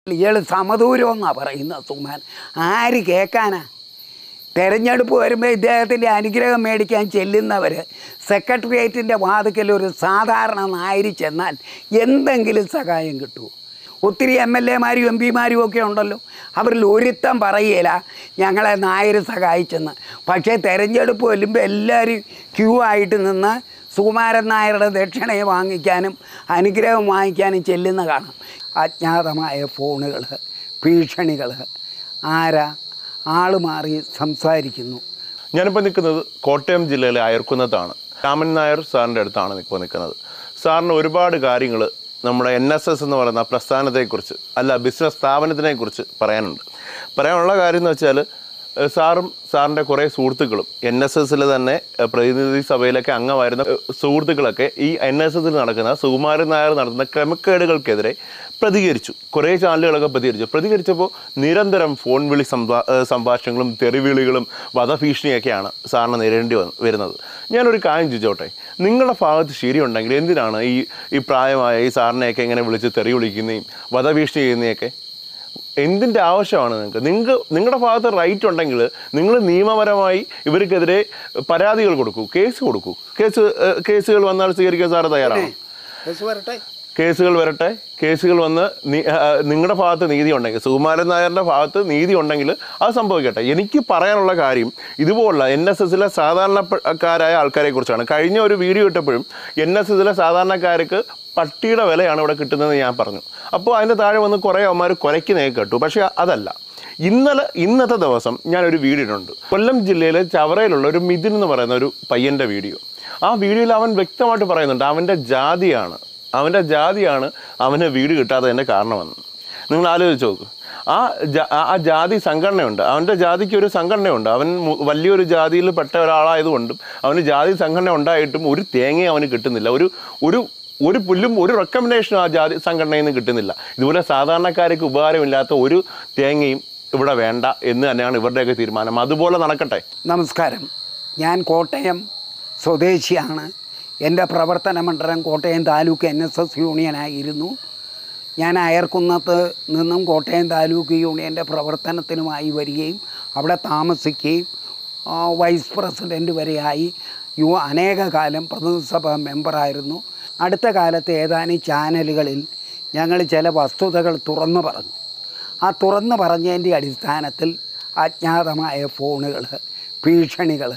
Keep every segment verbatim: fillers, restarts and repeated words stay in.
ഇയാൾ സമദൂരമെന്നാണ് പറയുന്നത് സുമാൻ. ആര് കേൾക്കാനാ? തെരഞ്ഞെടുപ്പ് വരുമ്പോൾ ഇദ്ദേഹത്തിൻ്റെ അനുഗ്രഹം മേടിക്കാൻ ചെല്ലുന്നവർ സെക്രട്ടേറിയറ്റിൻ്റെ വാതിക്കൽ ഒരു സാധാരണ നായരി ചെന്നാൽ എന്തെങ്കിലും സഹായം കിട്ടുമോ? ഒത്തിരി എം എൽ എമാരും എം പിമാരും ഒക്കെ ഉണ്ടല്ലോ, അവരിൽ ഒരുത്തം പറയുകയില്ല ഞങ്ങളെ നായർ സഹായിച്ചെന്ന്. പക്ഷേ തെരഞ്ഞെടുപ്പ് വരുമ്പോൾ എല്ലാവരും ക്യൂ ആയിട്ട് നിന്ന് സുകുമാരൻ നായരുടെ ദക്ഷിണയെ വാങ്ങിക്കാനും അനുഗ്രഹം വാങ്ങിക്കാനും ചെല്ലുന്ന കാണാം. അജ്ഞാതമായ ഫോണുകൾ, ഭീഷണികൾ, ആരാ ആൾ മാറി സംസാരിക്കുന്നു. ഞാനിപ്പോൾ നിൽക്കുന്നത് കോട്ടയം ജില്ലയിലെ അയർക്കുന്നത്താണ്. രാമൻ നായർ സാറിൻ്റെ അടുത്താണ് ഇപ്പോൾ നിൽക്കുന്നത്. സാറിന് ഒരുപാട് കാര്യങ്ങൾ നമ്മുടെ എൻ എസ് എസ് എന്ന് പറയുന്ന പ്രസ്ഥാനത്തെക്കുറിച്ച്, അല്ല ബിസിനസ് സ്ഥാപനത്തിനെക്കുറിച്ച് പറയാനുണ്ട്. പറയാനുള്ള കാര്യം എന്ന് വെച്ചാൽ, സാറും സാറിൻ്റെ കുറേ സുഹൃത്തുക്കളും എൻ എസ് എസിൽ തന്നെ പ്രതിനിധി സഭയിലൊക്കെ അംഗമായിരുന്ന സുഹൃത്തുക്കളൊക്കെ ഈ എൻ എസ് എസിൽ നടക്കുന്ന സുകുമാരൻ നായർ നടത്തുന്ന ക്രമക്കേടുകൾക്കെതിരെ പ്രതികരിച്ചു. കുറേ ചാനലുകളൊക്കെ പ്രതികരിച്ചു. പ്രതികരിച്ചപ്പോൾ നിരന്തരം ഫോൺ വിളി സംഭാ സംഭാഷണങ്ങളും തെറിവിളികളും വധഭീഷണിയൊക്കെയാണ് സാറിന് നേരിടേണ്ടി വന്ന് വരുന്നത്. ഞാനൊരു കാര്യം ചോദിച്ചോട്ടെ, നിങ്ങളുടെ ഭാഗത്ത് ശരിയുണ്ടെങ്കിൽ എന്തിനാണ് ഈ ഈ പ്രായമായ ഈ സാറിനെയൊക്കെ ഇങ്ങനെ വിളിച്ച് തെറി വിളിക്കുന്നതും വധഭീഷണി ചെയ്യുന്നതൊക്കെ? എന്തിൻ്റെ ആവശ്യമാണ് നിങ്ങൾക്ക്? നിങ്ങൾക്ക് നിങ്ങളുടെ ഭാഗത്ത് റൈറ്റ് ഉണ്ടെങ്കിൽ നിങ്ങൾ നിയമപരമായി ഇവർക്കെതിരെ പരാതികൾ കൊടുക്കൂ, കേസ് കൊടുക്കൂ. കേസ് കേസുകൾ വന്നാൽ സ്വീകരിക്കാൻ സാറ് തയ്യാറാണ്? കേസുകൾ വരട്ടെ. കേസുകൾ വന്ന് നിങ്ങളുടെ ഭാഗത്ത് നീതി ഉണ്ടെങ്കിൽ, സുകുമാരൻ നായരുടെ ഭാഗത്ത് നീതി ഉണ്ടെങ്കിൽ അത് സംഭവിക്കട്ടെ. എനിക്ക് പറയാനുള്ള കാര്യം ഇതുപോലുള്ള എൻ എസ് എസിലെ സാധാരണക്കാരായ ആൾക്കാരെ കുറിച്ചാണ്. കഴിഞ്ഞ ഒരു വീഡിയോ ഇട്ടപ്പോഴും എൻ എസ് എസിലെ സാധാരണക്കാർക്ക് പട്ടിയുടെ വിലയാണ് ഇവിടെ കിട്ടുന്നതെന്ന് ഞാൻ പറഞ്ഞു. അപ്പോൾ അതിൻ്റെ താഴെ വന്ന് കുറേ അവന്മാർ കുരയ്ക്ക് നേ കേട്ടു. പക്ഷേ അതല്ല. ഇന്നലെ ഇന്നത്തെ ദിവസം ഞാനൊരു വീഡിയോ ഇട്ടുണ്ട്. കൊല്ലം ജില്ലയിലെ ചവറയിലുള്ള ഒരു മിഥുൻ എന്ന് പറയുന്ന ഒരു പയ്യൻ്റെ വീഡിയോ. ആ വീഡിയോയിൽ അവൻ വ്യക്തമായിട്ട് പറയുന്നുണ്ട് അവൻ്റെ ജാതിയാണ് അവൻ്റെ ജാതിയാണ് അവന് വീട് കിട്ടാത്തതിൻ്റെ കാരണമെന്ന്. നിങ്ങൾ ആലോചിച്ച് നോക്ക്. ആ ആ ജാതി സംഘടനയുണ്ട്, അവൻ്റെ ജാതിക്ക് ഒരു സംഘടനയുണ്ട്. അവൻ വലിയൊരു ജാതിയിൽ പെട്ട ഒരാളായതുകൊണ്ടും അവന് ജാതി സംഘടന ഉണ്ടായിട്ടും ഒരു തേങ്ങയും അവന് കിട്ടുന്നില്ല. ഒരു ഒരു ഒരു പുല്ലും ഒരു റെക്കമെൻഡേഷനും ആ ജാതി സംഘടനയിൽ നിന്ന് കിട്ടുന്നില്ല. ഇതുപോലെ സാധാരണക്കാർക്ക് ഉപകാരമില്ലാത്ത ഒരു തേങ്ങയും ഇവിടെ വേണ്ട എന്ന് തന്നെയാണ് ഇവരുടെയൊക്കെ തീരുമാനം. അതുപോലെ നടക്കട്ടെ. നമസ്കാരം, ഞാൻ കോട്ടയം സ്വദേശിയാണ്. എൻ്റെ പ്രവർത്തന മണ്ഡലം Kottayam taluk N S S യൂണിയനായിരുന്നു. ഞാൻ അയർക്കുന്നത്ത് നിന്നും കോട്ടയം താലൂക്ക് യൂണിയൻ്റെ പ്രവർത്തനത്തിനുമായി വരികയും അവിടെ താമസിക്കുകയും വൈസ് പ്രസിഡൻറ്റ് വരെയായി യു അനേക കാലം പ്രതിനിധിസഭ മെമ്പറായിരുന്നു. അടുത്ത കാലത്ത് ഏതാനും ചാനലുകളിൽ ഞങ്ങൾ ചില വസ്തുതകൾ തുറന്നു പറഞ്ഞു. ആ തുറന്നു പറഞ്ഞതിൻ്റെ അടിസ്ഥാനത്തിൽ അജ്ഞാതമായ ഫോണുകൾ, ഭീഷണികൾ,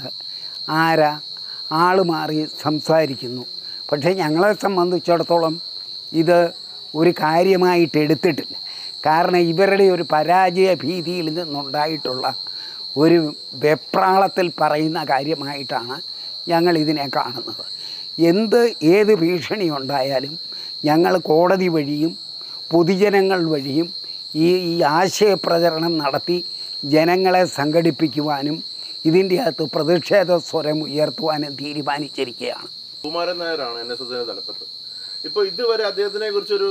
ആരാ ആൾ മാറി സംസാരിക്കുന്നു. പക്ഷേ ഞങ്ങളെ സംബന്ധിച്ചിടത്തോളം ഇത് ഒരു കാര്യമായിട്ട് എടുത്തിട്ടില്ല. കാരണം ഇവരുടെ ഒരു പരാജയ ഭീതിയിൽ നിന്നുണ്ടായിട്ടുള്ള ഒരു വെപ്രാളത്തിൽ പറയുന്ന കാര്യമായിട്ടാണ് ഞങ്ങൾ ഇതിനെ കാണുന്നത്. എന്ത് ഏത് ഭീഷണി ഉണ്ടായാലും ഞങ്ങൾ കോടതി വഴിയും പൊതുജനങ്ങൾ വഴിയും ഈ ഈ ആശയപ്രചരണം നടത്തി ജനങ്ങളെ സംഘടിപ്പിക്കുവാനും ഇതിൻ്റെ അകത്ത് പ്രതിഷേധ സ്വരം ഉയർത്തുവാനും തീരുമാനിച്ചിരിക്കുകയാണ്. സുകുമാരൻ നായരാണ് എൻ എസ് എസിന്റെ തലപ്പത്ത്. ഇപ്പോൾ ഇതുവരെ അദ്ദേഹത്തിനെ കുറിച്ചൊരു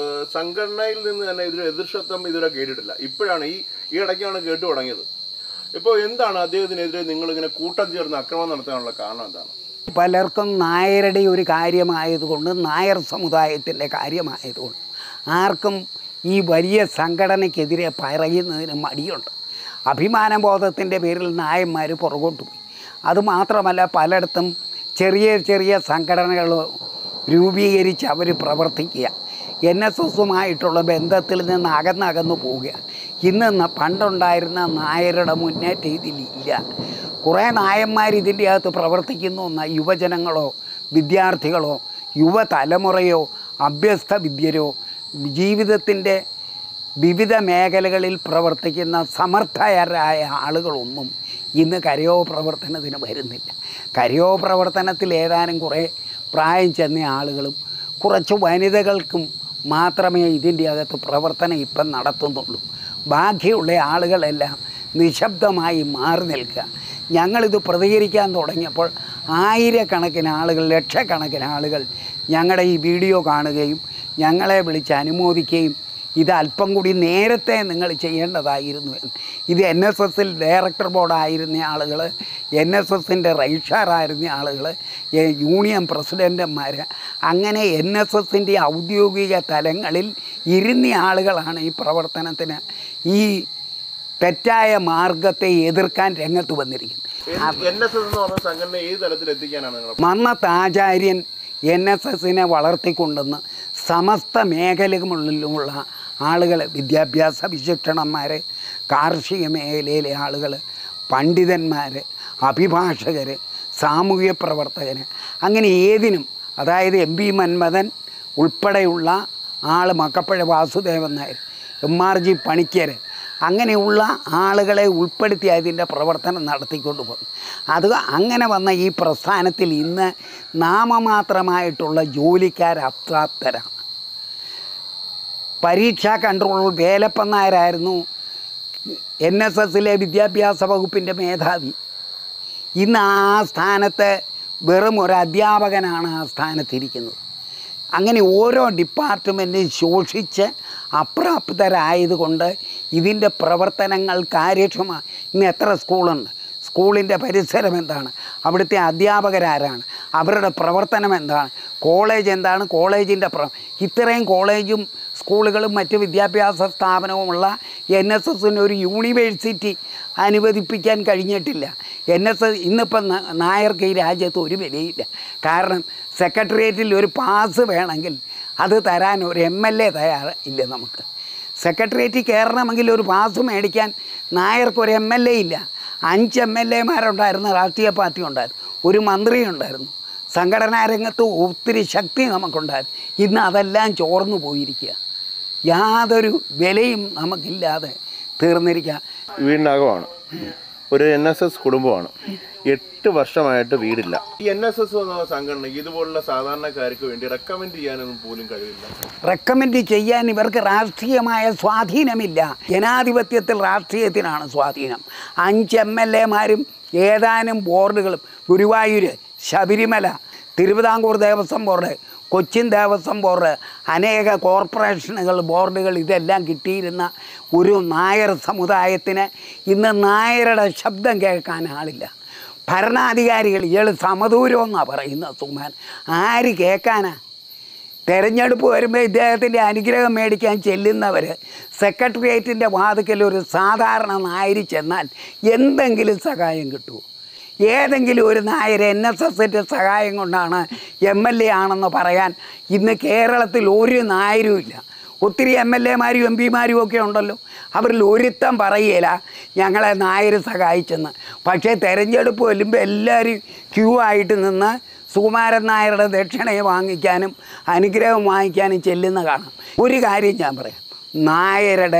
സംഘടനയിൽ നിന്ന് തന്നെ ഇതിന് എതിർശബ്ദം ഇതുവരെ കേട്ടിട്ടില്ല. ഇപ്പോഴാണ് ഈ ഈ ഇടയ്ക്കാണ് കേട്ടു തുടങ്ങിയത്. ഇപ്പോൾ എന്താണ് അദ്ദേഹത്തിനെതിരെ നിങ്ങളിങ്ങനെ കൂട്ടം ചേർന്ന് അക്രമം നടത്താനുള്ള കാരണം എന്താണ്? പലർക്കും നായരുടെ ഒരു കാര്യമായതുകൊണ്ട്, നായർ സമുദായത്തിൻ്റെ കാര്യമായതുകൊണ്ട് ആർക്കും ഈ വലിയ സംഘടനയ്ക്കെതിരെ പറയുന്നതിന് മടിയുണ്ട്. അഭിമാനബോധത്തിൻ്റെ പേരിൽ നായന്മാർ പുറകോട്ട് പോയി. അതുമാത്രമല്ല, പലയിടത്തും ചെറിയ ചെറിയ സംഘടനകൾ രൂപീകരിച്ച് അവർ പ്രവർത്തിക്കുക, എൻ എസ് എസുമായിട്ടുള്ള ബന്ധത്തിൽ നിന്ന് അകന്നകന്നു പോവുക. ഇന്ന് പണ്ടുണ്ടായിരുന്ന നായരുടെ മുന്നേറ്റം ഇതിലില്ല. കുറേ നായന്മാർ ഇതിൻ്റെ അകത്ത് പ്രവർത്തിക്കുന്നു എന്നാൽ യുവജനങ്ങളോ വിദ്യാർത്ഥികളോ യുവതലമുറയോ അഭ്യസ്ത വിദ്യരോ ജീവിതത്തിൻ്റെ വിവിധ മേഖലകളിൽ പ്രവർത്തിക്കുന്ന സമർത്ഥരായ ആളുകളൊന്നും ഇന്ന് കരയോ പ്രവർത്തനത്തിന് വരുന്നില്ല. കരയോ പ്രവർത്തനത്തിൽ ഏതാനും കുറേ പ്രായം ചെന്ന ആളുകളും കുറച്ച് വനിതകൾക്കും മാത്രമേ ഇതിൻ്റെ അകത്ത് പ്രവർത്തനം ഇപ്പം നടത്തുന്നുള്ളൂ. ബാക്കിയുള്ള ആളുകളെല്ലാം നിശബ്ദമായി മാറി നിൽക്കുക. ഞങ്ങളിത് പ്രതികരിക്കാൻ തുടങ്ങിയപ്പോൾ ആയിരക്കണക്കിന് ആളുകൾ, ലക്ഷക്കണക്കിന് ആളുകൾ ഞങ്ങളുടെ ഈ വീഡിയോ കാണുകയും ഞങ്ങളെ വിളിച്ച് അനുമോദിക്കുകയും ഇത് അല്പം കൂടി നേരത്തെ നിങ്ങൾ ചെയ്യേണ്ടതായിരുന്നു എന്ന്. ഇത് എൻ എസ് എസിൽ ഡയറക്ടർ ബോർഡായിരുന്ന ആളുകൾ, എൻ എസ് എസിൻ്റെ രജിസ്ട്രാറായിരുന്ന ആളുകൾ, യൂണിയൻ പ്രസിഡൻറ്റന്മാർ, അങ്ങനെ എൻ എസ് എസിൻ്റെ ഔദ്യോഗിക തലങ്ങളിൽ ഇരുന്ന ആളുകളാണ് ഈ പ്രവർത്തനത്തിന് ഈ തെറ്റായ മാർഗത്തെ എതിർക്കാൻ രംഗത്ത് വന്നിരിക്കുന്നത്. മന്നത്ത് ആചാര്യൻ എൻ എസ് എസിനെ വളർത്തിക്കൊണ്ടെന്ന് സമസ്ത മേഖലകളിലുമുള്ള ആളുകൾ, വിദ്യാഭ്യാസ വിശിഷ്ടന്മാർ, കാർഷിക മേഖലയിലെ ആളുകൾ, പണ്ഡിതന്മാർ, അഭിഭാഷകർ, സാമൂഹ്യ പ്രവർത്തകർ, അങ്ങനെ ഏതിനും, അതായത് എം പി മന്മഥൻ ഉൾപ്പെടെയുള്ള ആൾ, Makkappuzha Vasudevan Nair, M R G Panicker, അങ്ങനെയുള്ള ആളുകളെ ഉൾപ്പെടുത്തി അതിൻ്റെ പ്രവർത്തനം നടത്തിക്കൊണ്ട് പോകും. അത് അങ്ങനെ വന്ന ഈ പ്രസ്ഥാനത്തിൽ ഇന്ന് നാമമാത്രമായിട്ടുള്ള ജോലിക്കാർ അപ്രാപ്തരാണ്. പരീക്ഷാ കൺട്രോൾ വേലപ്പൻ നായരായിരുന്നു എൻ എസ് എസിലെ വിദ്യാഭ്യാസ വകുപ്പിൻ്റെ മേധാവി. ഇന്ന് ആ സ്ഥാനത്ത് വെറും ഒരു അധ്യാപകനാണ് ആ സ്ഥാനത്തിരിക്കുന്നത്. അങ്ങനെ ഓരോ ഡിപ്പാർട്ട്മെൻറ്റും ശോഷിച്ച് അപ്രാപ്തരായതുകൊണ്ട് ഇതിൻ്റെ പ്രവർത്തനങ്ങൾ കാര്യക്ഷമ. ഇന്ന് എത്ര സ്കൂളുണ്ട്, സ്കൂളിൻ്റെ പരിസരം എന്താണ്, അവിടുത്തെ അധ്യാപകരാരാണ്, അവരുടെ പ്രവർത്തനം എന്താണ്, കോളേജ് എന്താണ്, കോളേജിൻ്റെ പ്ര ഇത്രയും കോളേജും സ്കൂളുകളും മറ്റ് വിദ്യാഭ്യാസ സ്ഥാപനവുമുള്ള എൻ എസ് എസിന് ഒരു യൂണിവേഴ്സിറ്റി അനുവദിപ്പിക്കാൻ കഴിഞ്ഞിട്ടില്ല. എൻ എസ് എസ് ഇന്നിപ്പം നായർക്ക് ഈ രാജ്യത്ത് ഒരു വിലയില്ല. കാരണം സെക്രട്ടേറിയറ്റിൽ ഒരു പാസ് വേണമെങ്കിൽ അത് തരാൻ ഒരു എം എൽ എ തയ്യാറില്ല. നമുക്ക് സെക്രട്ടേറിയറ്റിൽ കയറണമെങ്കിൽ ഒരു പാസ് മേടിക്കാൻ നായർക്ക് ഒരു എം എൽ എ ഇല്ല. അഞ്ച് എം എൽ എമാരുണ്ടായിരുന്നു, രാഷ്ട്രീയ പാർട്ടി ഉണ്ടായിരുന്നു, ഒരു മന്ത്രി ഉണ്ടായിരുന്നു, സംഘടനാ രംഗത്ത് ഒത്തിരി ശക്തി നമുക്കുണ്ടായിരുന്നു. ഇന്ന് അതെല്ലാം ചോർന്നു പോയിരിക്കുക. യാതൊരു വിലയും നമുക്കില്ലാതെ തീർന്നിരിക്കുക. വീടിനകമാണ് ഒരു എൻ എസ് എസ് കുടുംബമാണ്. എട്ട് വർഷമായിട്ട് വീടില്ല. ഈ എൻ എസ് എസ് എന്ന സംഘടന ഇതുപോലുള്ള സാധാരണക്കാർക്ക് വേണ്ടി റെക്കമെൻഡ് ചെയ്യാനൊന്നും പോലും കഴിയില്ല. റെക്കമെൻഡ് ചെയ്യാൻ ഇവർക്ക് രാഷ്ട്രീയമായ സ്വാധീനമില്ല. ജനാധിപത്യത്തിൽ രാഷ്ട്രീയത്തിനാണ് സ്വാധീനം. അഞ്ച് എം എൽ എമാരും ഏതാനും ബോർഡുകളും, ഗുരുവായൂർ, ശബരിമല, തിരുവിതാംകൂർ ദേവസ്വം ബോർഡ്, കൊച്ചിൻ ദേവസ്വം ബോർഡ്, അനേക കോർപ്പറേഷനുകൾ, ബോർഡുകൾ, ഇതെല്ലാം കിട്ടിയിരുന്ന ഒരു നായർ സമുദായത്തിന് ഇന്ന് നായരുടെ ശബ്ദം കേൾക്കാൻ ആളില്ല. ഭരണാധികാരികൾ ഇയാൾ സമദൂരമെന്നാണ് പറയുന്നത്. സുമാൻ ആര് കേൾക്കാനാ? തെരഞ്ഞെടുപ്പ് വരുമ്പോൾ ഇദ്ദേഹത്തിൻ്റെ അനുഗ്രഹം മേടിക്കാൻ ചെല്ലുന്നവർ സെക്രട്ടേറിയറ്റിൻ്റെ വാതിക്കൽ ഒരു സാധാരണ നായർ ചെന്നാൽ എന്തെങ്കിലും സഹായം കിട്ടുമോ? ഏതെങ്കിലും ഒരു നായർ എൻ എസ് എസിൻ്റെ സഹായം കൊണ്ടാണ് എം എൽ എ ആണെന്ന് പറയാൻ ഇന്ന് കേരളത്തിൽ ഒരു നായരും ഇല്ല. ഒത്തിരി എം എൽ എമാരും എം പിമാരും ഒക്കെ ഉണ്ടല്ലോ, അവരിൽ ഒരുത്തം പറയുകയില്ല ഞങ്ങളെ നായർ സഹായിച്ചെന്ന്. പക്ഷേ തെരഞ്ഞെടുപ്പ് വരുമ്പോൾ എല്ലാവരും ക്യൂ ആയിട്ട് നിന്ന് സുകുമാരൻ നായരുടെ ദക്ഷിണയെ വാങ്ങിക്കാനും അനുഗ്രഹം വാങ്ങിക്കാനും ചെല്ലുന്ന കാണാം. ഒരു കാര്യം ഞാൻ പറയാം, നായരുടെ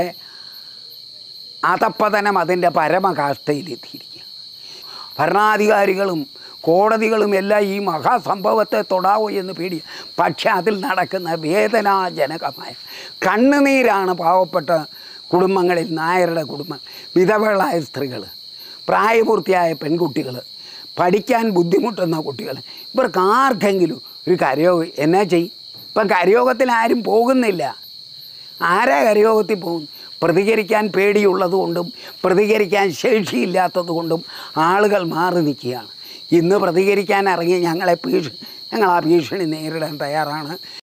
അധപ്പതനം അതിൻ്റെ പരമകാഷ്ഠയിലെത്തിയിരിക്കുക. ഭരണാധികാരികളും കോടതികളും എല്ലാം ഈ മഹാസംഭവത്തെ തൊടാവോ എന്ന് പേടി. പക്ഷെ അതിൽ നടക്കുന്ന വേദനാജനകമായ കണ്ണുനീരാണ് പാവപ്പെട്ട കുടുംബങ്ങളിൽ, നായരുടെ കുടുംബം, വിധവകളായ സ്ത്രീകൾ, പ്രായപൂർത്തിയായ പെൺകുട്ടികൾ, പഠിക്കാൻ ബുദ്ധിമുട്ടുന്ന കുട്ടികൾ, ഇവർക്ക് ആർക്കെങ്കിലും ഒരു കരയോഗം എന്നാ ചെയ്യും? ഇപ്പം കരയോഗത്തിൽ ആരും പോകുന്നില്ല. ആരാ കരയോഗത്തിൽ പോകുന്നു? പ്രതികരിക്കാൻ പേടിയുള്ളത് കൊണ്ടും പ്രതികരിക്കാൻ ശേഷിയില്ലാത്തത് കൊണ്ടും ആളുകൾ മാറി നിൽക്കുകയാണ്. ഇന്ന് പ്രതികരിക്കാൻ ഇറങ്ങി ഞങ്ങളെ ഭീഷണി ഞങ്ങൾ ആ ഭീഷണി നേരിടാൻ തയ്യാറാണ്.